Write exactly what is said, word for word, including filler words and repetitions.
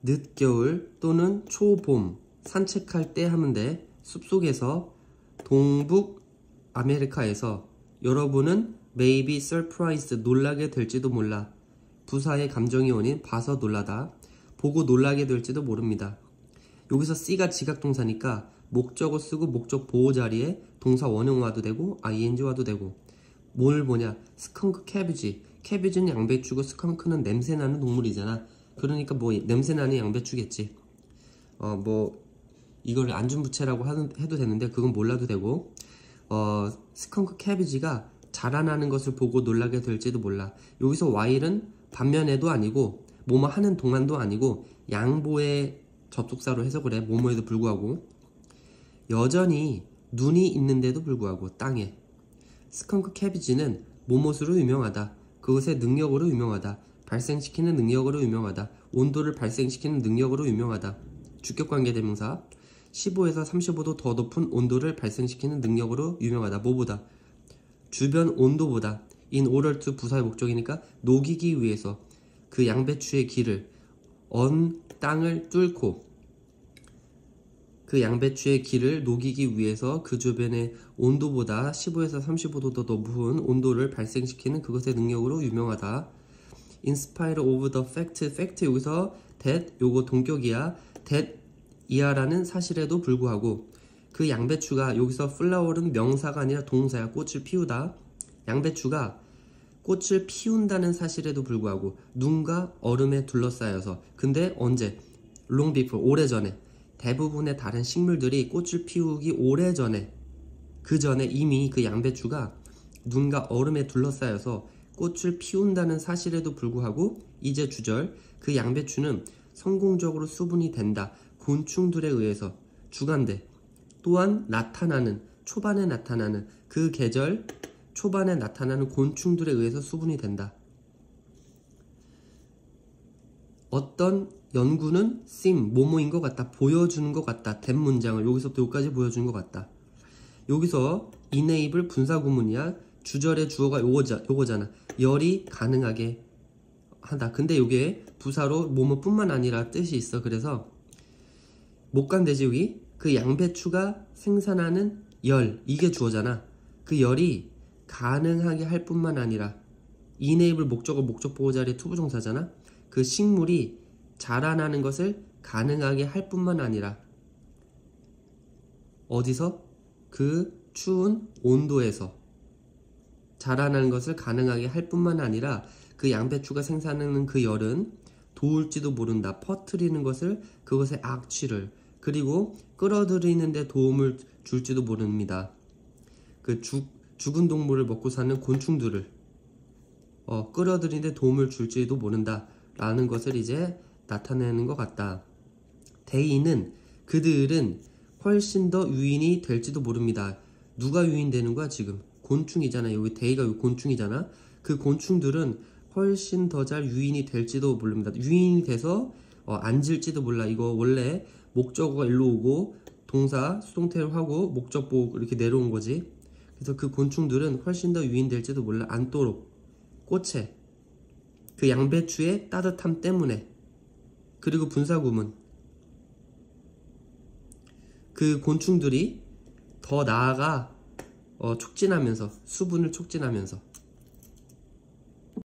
늦겨울 또는 초봄 산책할 때 하면 돼. 숲속에서 동북 아메리카에서 여러분은 maybe surprised 놀라게 될지도 몰라. 부사의 감정이 원인 봐서 놀라다. 보고 놀라게 될지도 모릅니다. 여기서 C가 지각동사니까 목적어 쓰고 목적 보호 자리에 동사 원형 와도 되고 아이엔지 와도 되고. 뭘 보냐? 스컹크 캐비지. 캐비지는 양배추고 스컹크는 냄새나는 동물이잖아. 그러니까 뭐 냄새나는 양배추겠지. 어 뭐 이걸 안준부채라고 해도 되는데 그건 몰라도 되고. 어 스컹크 캐비지가 자라나는 것을 보고 놀라게 될지도 몰라. 여기서 while은 반면에도 아니고 뭐뭐 하는 동안도 아니고 양보의 접속사로 해석을 해. 뭐뭐에도 불구하고. 여전히 눈이 있는데도 불구하고 땅에. 스컹크 캐비지는 뭐뭇으로 유명하다. 그것의 능력으로 유명하다. 발생시키는 능력으로 유명하다. 온도를 발생시키는 능력으로 유명하다. 주격관계 대명사. 십오에서 삼십오 도 더 높은 온도를 발생시키는 능력으로 유명하다. 뭐보다? 주변 온도보다. in order to 부사의 목적이니까 녹이기 위해서 그 양배추의 길을 언 땅을 뚫고 그 양배추의 길을 녹이기 위해서 그 주변의 온도보다 십오에서 삼십오 도 더 높은 온도를 발생시키는 그것의 능력으로 유명하다. In spite of the fact, fact 여기서 that 요거 동격이야. that 이하라는 사실에도 불구하고 그 양배추가 여기서 flower은 명사가 아니라 동사야. 꽃을 피우다. 양배추가 꽃을 피운다는 사실에도 불구하고 눈과 얼음에 둘러싸여서. 근데 언제? long before 오래전에. 대부분의 다른 식물들이 꽃을 피우기 오래전에 그 전에 이미 그 양배추가 눈과 얼음에 둘러싸여서 꽃을 피운다는 사실에도 불구하고 이제 주절 그 양배추는 성공적으로 수분이 된다. 곤충들에 의해서 주간대 또한 나타나는 초반에 나타나는 그 계절 초반에 나타나는 곤충들에 의해서 수분이 된다. 어떤 연구는 seem 뭐뭐인 것 같다. 보여주는 것 같다. 된 문장을 여기서부터 여기까지 보여주는 것 같다. 여기서 enable 분사구문이야. 주절의 주어가 요거자, 요거잖아. 열이 가능하게 한다. 근데 요게 부사로 뭐뭐뿐만 아니라 뜻이 있어. 그래서 못 간대지 여기. 그 양배추가 생산하는 열 이게 주어잖아. 그 열이 가능하게 할 뿐만 아니라 enable 목적어 목적 보호 자리에 투부정사잖아. 그 식물이 자라나는 것을 가능하게 할 뿐만 아니라 어디서? 그 추운 온도에서 자라나는 것을 가능하게 할 뿐만 아니라 그 양배추가 생산하는 그 열은 도울지도 모른다. 퍼뜨리는 것을 그것의 악취를 그리고 끌어들이는 데 도움을 줄지도 모릅니다. 그 죽, 죽은 동물을 먹고 사는 곤충들을 어, 끌어들이는 데 도움을 줄지도 모른다 라는 것을 이제 나타내는 것 같다. 대의는 그들은 훨씬 더 유인이 될지도 모릅니다. 누가 유인되는 거야 지금? 곤충이잖아. 여기 대의가 여기 곤충이잖아. 그 곤충들은 훨씬 더 잘 유인이 될지도 모릅니다. 유인이 돼서 어, 앉을지도 몰라. 이거 원래 목적어가 일로 오고 동사 수동태를 하고 목적보 이렇게 내려온 거지. 그래서 그 곤충들은 훨씬 더 유인될지도 몰라. 앉도록 꽃에 그 양배추의 따뜻함 때문에. 그리고 분사구문 그 곤충들이 더 나아가 어, 촉진하면서 수분을 촉진하면서